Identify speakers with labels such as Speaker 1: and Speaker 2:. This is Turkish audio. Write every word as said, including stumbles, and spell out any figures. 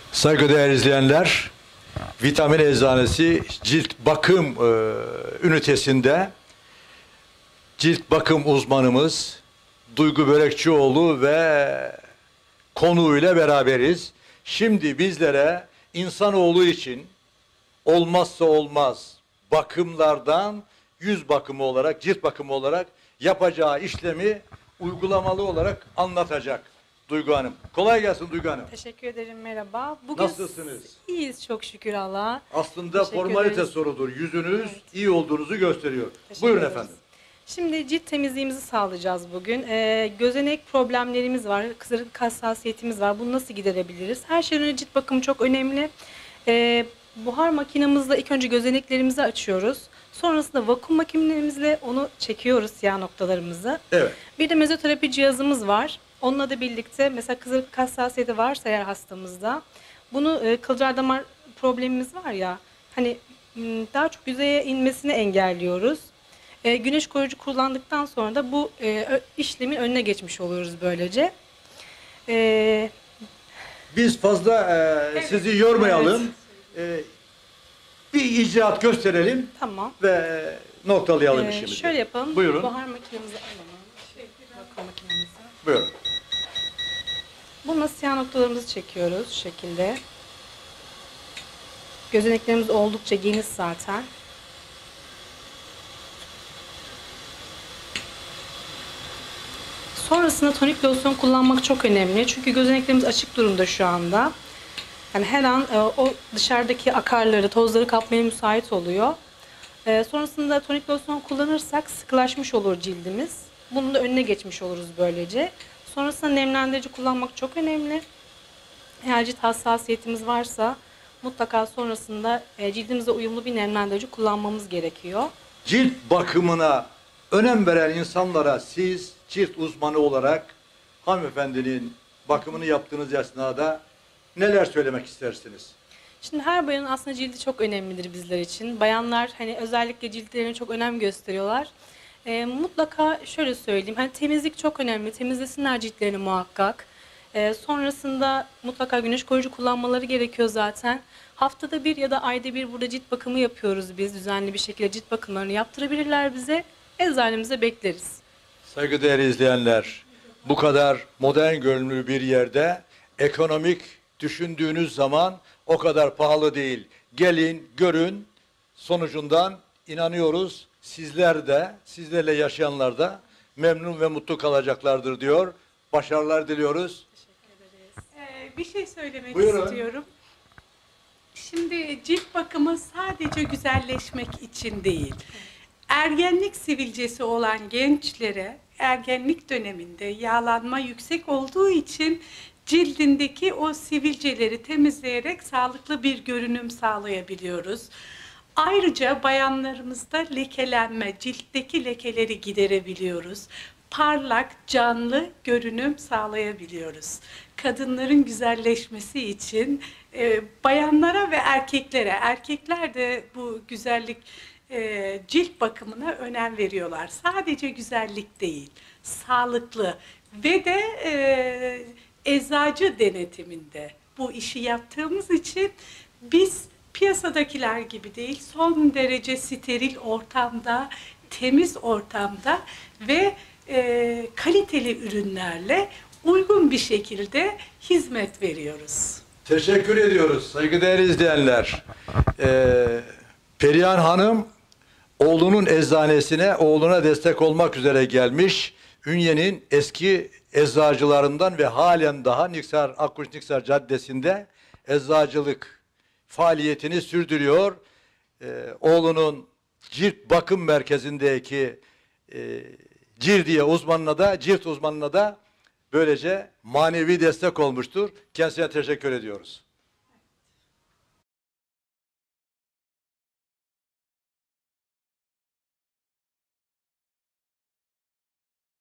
Speaker 1: Saygıdeğer izleyenler, Vitamin Eczanesi cilt bakım e, ünitesinde cilt bakım uzmanımız Duygu Börekçioğlu ve konuğuyla beraberiz. Şimdi bizlere insanoğlu için olmazsa olmaz bakımlardan yüz bakımı olarak, cilt bakımı olarak yapacağı işlemi uygulamalı olarak anlatacak Duygu Hanım. Kolay gelsin Duygu Hanım.
Speaker 2: Teşekkür ederim, merhaba. Bugün
Speaker 1: Nasılsınız?
Speaker 2: İyiyiz çok şükür Allah'a.
Speaker 1: Aslında
Speaker 2: Teşekkür
Speaker 1: formalite
Speaker 2: ederiz.
Speaker 1: sorudur. Yüzünüz
Speaker 2: Evet.
Speaker 1: iyi olduğunuzu gösteriyor.
Speaker 2: Teşekkür
Speaker 1: Buyurun
Speaker 2: ederiz.
Speaker 1: efendim.
Speaker 2: Şimdi cilt temizliğimizi sağlayacağız bugün. Ee, gözenek problemlerimiz var, kızarıklık hassasiyetimiz var. Bunu nasıl giderebiliriz? Her şeyden önce cilt bakımı çok önemli. Ee, buhar makinamızla ilk önce gözeneklerimizi açıyoruz. Sonrasında vakum makinemizle onu çekiyoruz, siyah noktalarımızı.
Speaker 1: Evet.
Speaker 2: Bir de mezoterapi cihazımız var. Onunla da birlikte mesela kızarıklık hassasiyeti varsa eğer hastamızda, bunu e, kılcal damar problemimiz var ya, hani m, daha çok yüzeye inmesini engelliyoruz. E, güneş koruyucu kullandıktan sonra da bu e, ö- işlemin önüne geçmiş oluyoruz böylece. E,
Speaker 1: Biz fazla e,
Speaker 2: Evet.
Speaker 1: sizi yormayalım. E, bir icraat gösterelim
Speaker 2: tamam.
Speaker 1: ve noktalayalım
Speaker 2: E,
Speaker 1: işimizi.
Speaker 2: şöyle yapalım.
Speaker 1: Buyurun.
Speaker 2: Buhar makinemizi alalım. Şey, vakum makinemizi.
Speaker 1: Buyurun.
Speaker 2: Bununla siyah noktalarımızı çekiyoruz şu şekilde. Gözeneklerimiz oldukça geniş zaten. Sonrasında tonik losyon kullanmak çok önemli. Çünkü gözeneklerimiz açık durumda şu anda. Yani her an e, o dışarıdaki akarları, tozları kapmaya müsait oluyor. E, sonrasında tonik losyon kullanırsak sıkılaşmış olur cildimiz. Bunun da önüne geçmiş oluruz böylece. Sonrasında nemlendirici kullanmak çok önemli. Eğer cilt hassasiyetimiz varsa mutlaka sonrasında e, cildimize uyumlu bir nemlendirici kullanmamız gerekiyor.
Speaker 1: Cilt bakımına önem veren insanlara siz cilt uzmanı olarak hanımefendinin bakımını yaptığınız esnada neler söylemek istersiniz?
Speaker 2: Şimdi her bayanın aslında cildi çok önemlidir bizler için. Bayanlar hani özellikle ciltlerine çok önem gösteriyorlar. E, mutlaka şöyle söyleyeyim, hani temizlik çok önemli. Temizlesinler ciltlerini muhakkak. E, sonrasında mutlaka güneş koruyucu kullanmaları gerekiyor zaten. Haftada bir ya da ayda bir burada cilt bakımı yapıyoruz biz. Düzenli bir şekilde cilt bakımlarını yaptırabilirler bize. Eczanemize bekleriz.
Speaker 1: Saygıdeğer izleyenler, bu kadar modern görünümlü bir yerde ekonomik düşündüğünüz zaman o kadar pahalı değil. Gelin, görün, sonucundan inanıyoruz sizler de, sizlerle yaşayanlar da memnun ve mutlu kalacaklardır diyor. Başarılar diliyoruz.
Speaker 3: Ee, bir şey söylemek
Speaker 1: Buyurun.
Speaker 3: istiyorum. Şimdi cilt bakımı sadece güzelleşmek için değil. Ergenlik sivilcesi olan gençlere ergenlik döneminde yağlanma yüksek olduğu için cildindeki o sivilceleri temizleyerek sağlıklı bir görünüm sağlayabiliyoruz. Ayrıca bayanlarımızda lekelenme, ciltteki lekeleri giderebiliyoruz. Parlak, canlı görünüm sağlayabiliyoruz. Kadınların güzelleşmesi için e, bayanlara ve erkeklere, erkekler de bu güzellik e, cilt bakımına önem veriyorlar. Sadece güzellik değil, sağlıklı ve de e, eczacı denetiminde bu işi yaptığımız için biz piyasadakiler gibi değil, son derece steril ortamda, temiz ortamda ve e, kaliteli ürünlerle uygun bir şekilde hizmet veriyoruz.
Speaker 1: Teşekkür ediyoruz saygıdeğer izleyenler. Ee, Perihan Hanım oğlunun eczanesine oğluna destek olmak üzere gelmiş. Ünye'nin eski eczacılarından ve halen daha Niksar, Akkuş Niksar Caddesi'nde eczacılık faaliyetini sürdürüyor. Ee, oğlunun cilt bakım merkezindeki e, cildiye uzmanına da cilt uzmanına da böylece manevi destek olmuştur. Kendisine teşekkür ediyoruz.